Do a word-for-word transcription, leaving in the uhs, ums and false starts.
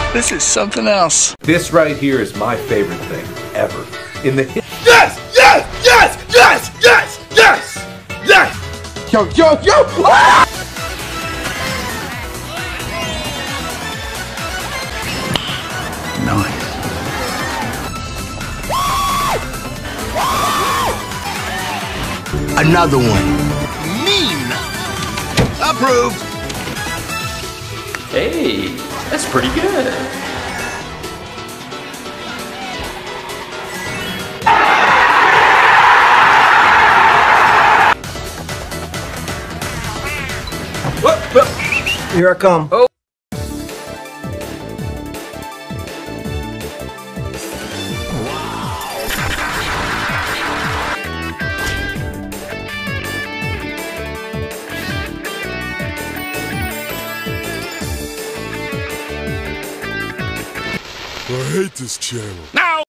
This is something else. This right here is my favorite thing ever. In the hit. Yes! Yes! Yes! Yes! Yes! Yes! Yes! Yo, yo, yo! Ah! Nice. Another one. Mean. Approved. Hey, that's pretty good. Here I come. Oh. I hate this channel. Now.